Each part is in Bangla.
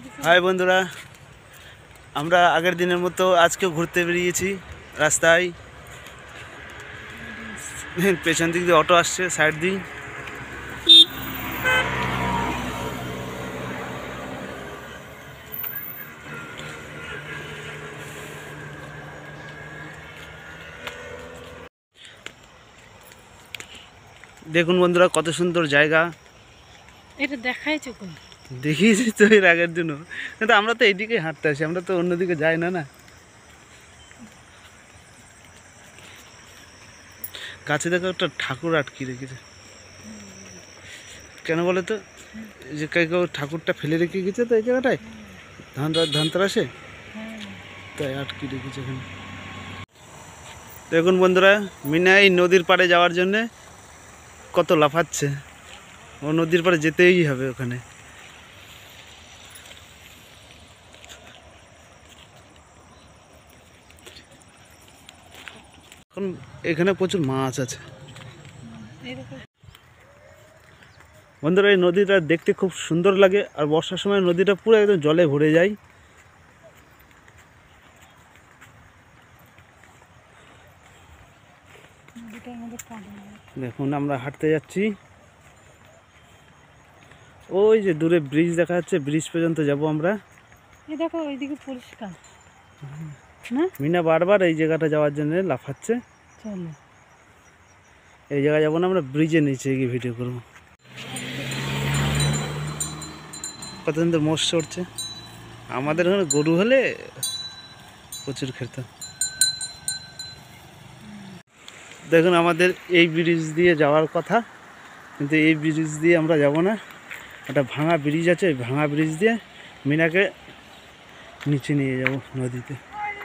হাই বন্ধুরা, আমরা আগের দিনের মতো আজকেও ঘুরতে বেরিয়েছি রাস্তায়। পেছন দিক দিয়ে অটো আসছে, সাইড দিয়ে। দেখুন বন্ধুরা, কত সুন্দর জায়গা। এটা দেখাইছো কোন? দেখিয়েছি তো এর আগের দিনও, কিন্তু আমরা তো এইদিকে হাঁটতে আসি, আমরা তো অন্যদিকে যাই না। না, গাছে দেখো একটা ঠাকুর আটকে রেখেছে। কেন বলে তো, যে কেউ ঠাকুরটা ফেলে রেখে গেছে তো এই জায়গাটায়, ধানতেরাসে, তাই আটকে রেখেছে এখানে। দেখুন বন্ধুরা, মিনা এই নদীর পাড়ে যাওয়ার জন্যে কত লাফাচ্ছে। ও নদীর পাড়ে যেতেই হবে ওখানে। এখন এখানে প্রচুর মাছ আছে বন্ধুরা। এই নদীটা দেখতে খুব সুন্দর লাগে, আর বর্ষার সময় নদীটা পুরো একদম জলে ভরে যায়। দেখুন আমরা হাঁটতে যাচ্ছি, ওই যে দূরে ব্রিজ দেখা যাচ্ছে, ব্রিজ পর্যন্ত যাব আমরা। এই দেখো ওইদিকে পরিষ্কার না? মিনা বারবার এই জায়গাটা যাওয়ার জন্য লাফাচ্ছে। চলো, এই জায়গায় যাবো না, আমরা ব্রিজের নিচে গিয়ে ভিডিও করবো। কত সুন্দর মোষ চড়ছে। আমাদের ওখানে গরু হলে প্রচুর খেত। দেখুন আমাদের এই ব্রিজ দিয়ে যাওয়ার কথা, কিন্তু এই ব্রিজ দিয়ে আমরা যাব না। একটা ভাঙা ব্রিজ আছে, ওই ভাঙা ব্রিজ দিয়ে মিনাকে নিচে নিয়ে যাব নদীতে।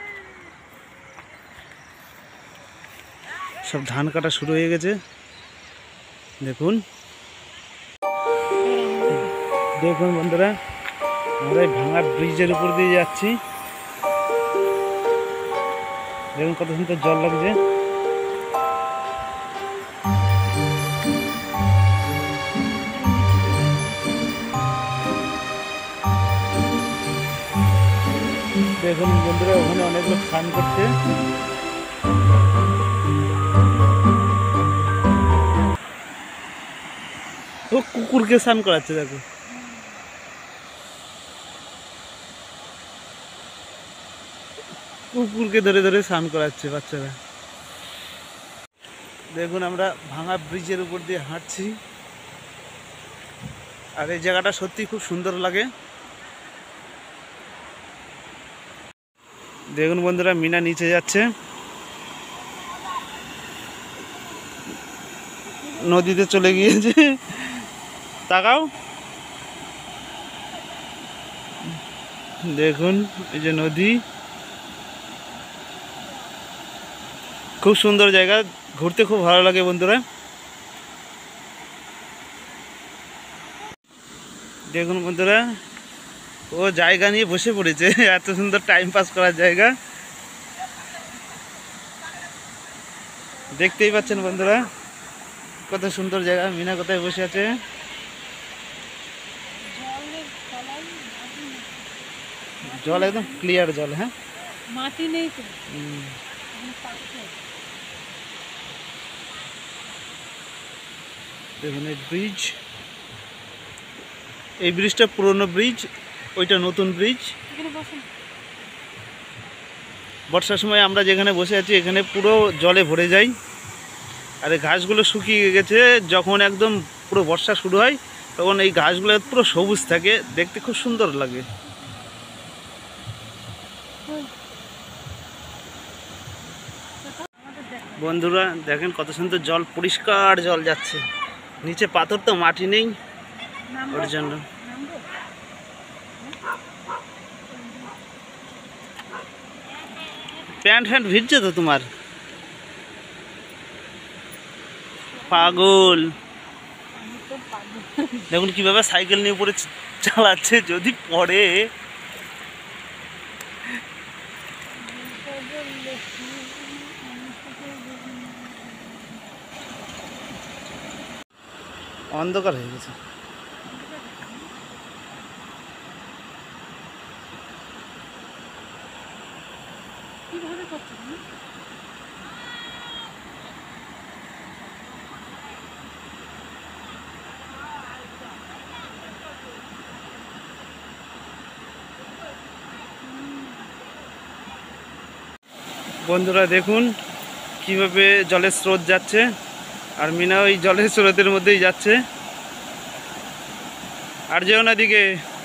সব ধান কাটা শুরু হয়ে গেছে। দেখুন দেখুন বন্ধুরা, আমরা এই ভাঙা ব্রিজের উপর দিয়ে যাচ্ছি। দেখুন কত সুন্দর জল লাগছে। দেখুন বন্ধুরা, ওখানে অনেক লোক স্নান করছে। ও কুকুরকে স্নান করাচ্ছে, দেখো। কুকুরকে ধরে ধরে স্নান করাচ্ছে বাচ্চারা। দেখুন আমরা ভাঙা ব্রিজের উপর দিয়ে হাঁটছি, আর এই জায়গাটা সত্যি খুব সুন্দর লাগে। দেখুন বন্ধুরা, মিনা নিচে যাচ্ছে, নদীতে চলে গিয়েছে। তাকাও, দেখুন এই যে নদী। খুব সুন্দর জায়গা, ঘুরতে খুব ভালো লাগে বন্ধুরা। দেখুন বন্ধুরা, ও জায়গা নিয়ে বসে পড়েছে। এত সুন্দর টাইম পাস করার জায়গা, দেখতেই পাচ্ছেন বন্ধুরা কত সুন্দর জায়গা। মিনা কোথায় বসে আছে? জল একদম ক্লিয়ার জল। হ্যাঁ, মাটি নেই তো। দেখুন এই ব্রিজ, এই ব্রিজটা পুরনো ব্রিজ, ওইটা নতুন ব্রিজ। বর্ষার সময় আমরা যেখানে বসে আছি এখানে পুরো জলে ভরে যায়, আর এই ঘাসগুলো শুকিয়ে গেছে। যখন একদম পুরো বর্ষা শুরু হয় তখন এই ঘাসগুলো পুরো সবুজ থাকে, দেখতে খুব সুন্দর লাগে। বন্ধুরা দেখেন কত সুন্দর জল, পরিষ্কার জল যাচ্ছে। নিচে পাথর তো, মাটি নেই, ওর জন্য। প্যান্ট ফ্যান্ট ভিজছে তো তোমার, পাগল। দেখুন কিভাবে সাইকেল নিয়ে পড়ে চালাচ্ছে, যদি পড়ে। অন্ধকার হয়ে গেছে। কিভাবে করছে না? বন্ধুরা দেখুন কিভাবে জলের স্রোত যাচ্ছে, আর মিনা ওই জলের স্রোতের মধ্যেই যাচ্ছে। আর যেও না দিকে।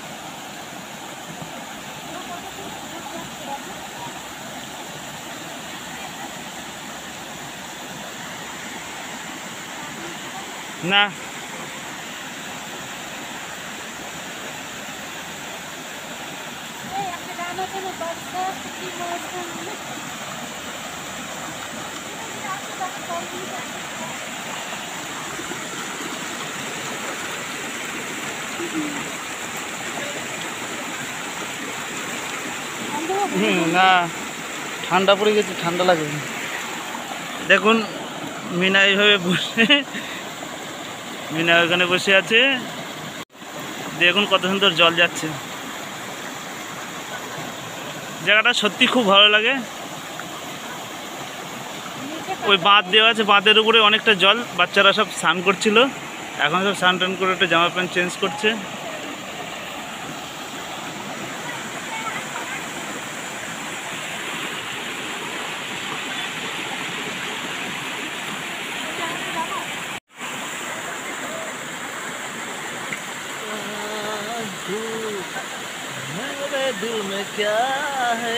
না এই একটা গান আছে না, বাচ্চা কি মৌসুম না? না, ঠান্ডা পড়ে গেছে, ঠান্ডা লাগে। দেখুন মিনা এইভাবে বসে, মিনা ওখানে বসে আছে। দেখুন কত সুন্দর জল যাচ্ছে। জায়গাটা সত্যি খুব ভালো লাগে। ওই বাঁধ দেওয়া আছে, বাঁধের উপরে অনেকটা জল। বাচ্চারা সব স্নান করছিল, এখন সব স্নান টান করে একটা জামা প্যান্ট চেঞ্জ করছে। मेरे दिल में क्या है।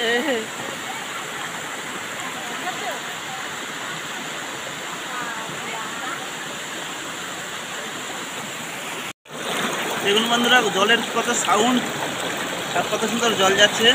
দেখুন বন্ধুরা জলের কত সাউন্ড আর কত সুন্দর জল যাচ্ছে।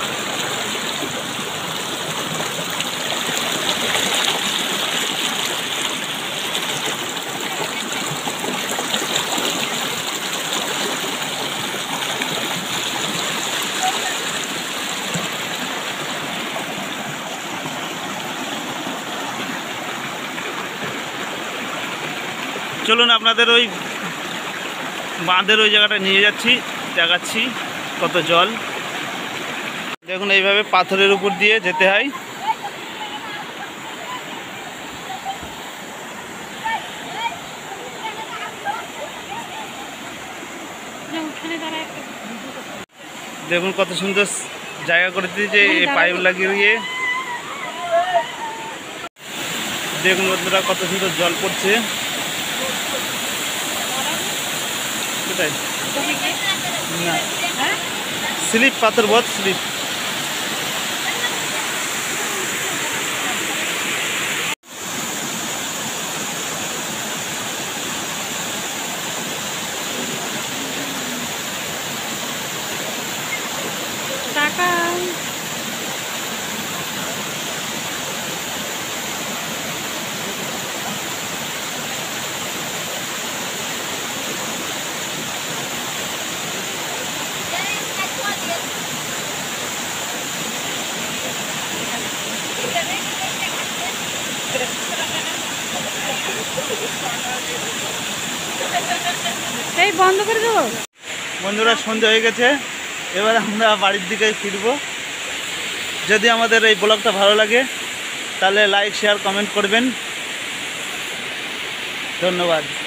চলুন আপনাদের ওই বাঁধের ওই জায়গাটা নিয়ে যাচ্ছি, দেখাচ্ছি কত জল। দেখুন এইভাবে পাথরের উপর দিয়ে যেতে হয়। দেখুন কত সুন্দর জায়গা করে দিয়েছে এই পাইপ লাগিয়ে। দেখুন বন্ধুরা কত সুন্দর জল পড়ছে। কোথায় না স্লিপ, পাথর বহুত স্লিপ। টাকা এই বন্ধ করে দেবো। বন্ধুরা সন্ধ্যা হয়ে গেছে, এবার আমরা বাড়ির দিকে ফিরবো। যদি আমাদের এই ব্লগটা ভালো লাগে তাহলে লাইক শেয়ার কমেন্ট করবেন। ধন্যবাদ।